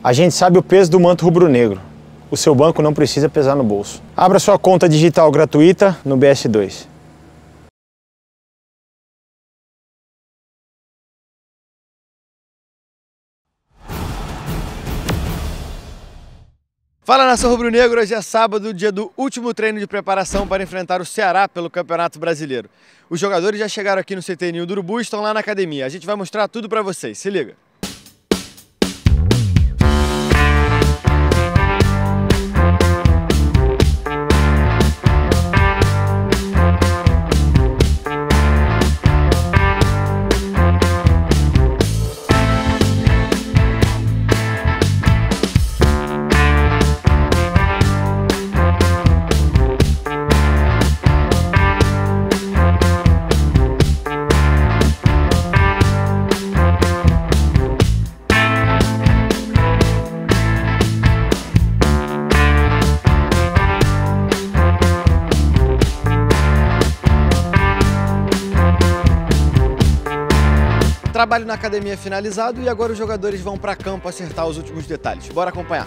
A gente sabe o peso do manto rubro-negro. O seu banco não precisa pesar no bolso. Abra sua conta digital gratuita no BS2. Fala, nação rubro-negro, hoje é sábado, dia do último treino de preparação para enfrentar o Ceará pelo Campeonato Brasileiro. Os jogadores já chegaram aqui no CT Ninho do Urubu e estão lá na academia. A gente vai mostrar tudo para vocês, se liga. Trabalho na academia finalizado e agora os jogadores vão para campo acertar os últimos detalhes. Bora acompanhar.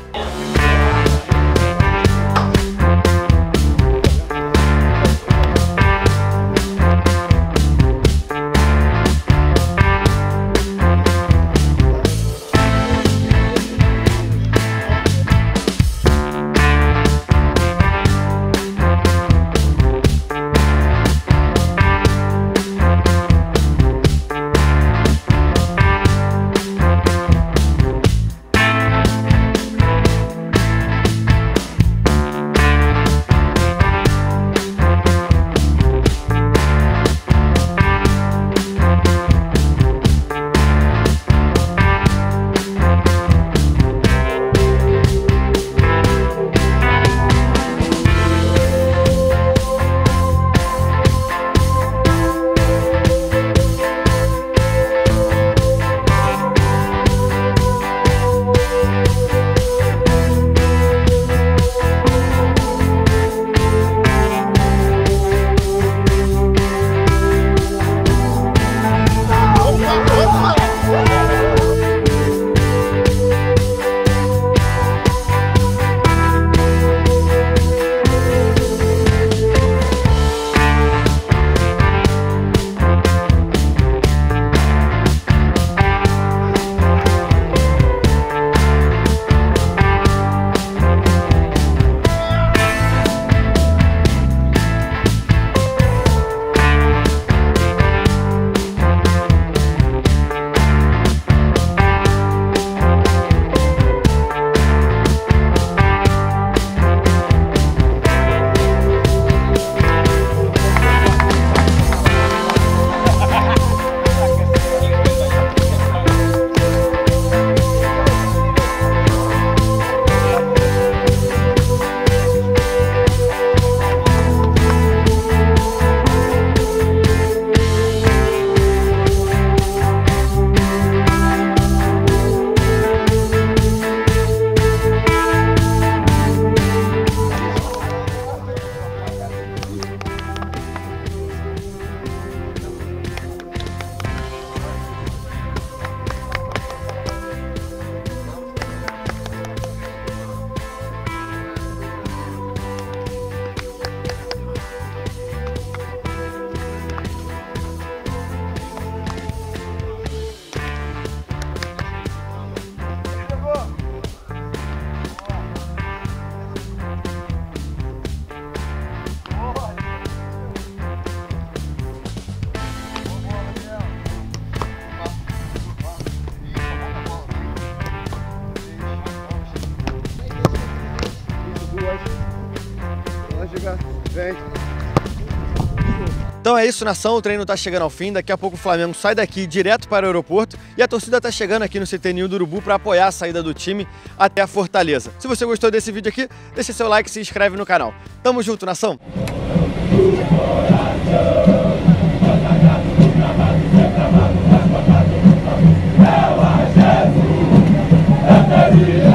Então é isso, nação, o treino tá chegando ao fim, daqui a pouco o Flamengo sai daqui direto para o aeroporto e a torcida tá chegando aqui no CT Ninho do Urubu para apoiar a saída do time até a Fortaleza. Se você gostou desse vídeo aqui, deixa seu like e se inscreve no canal. Tamo junto, nação! É o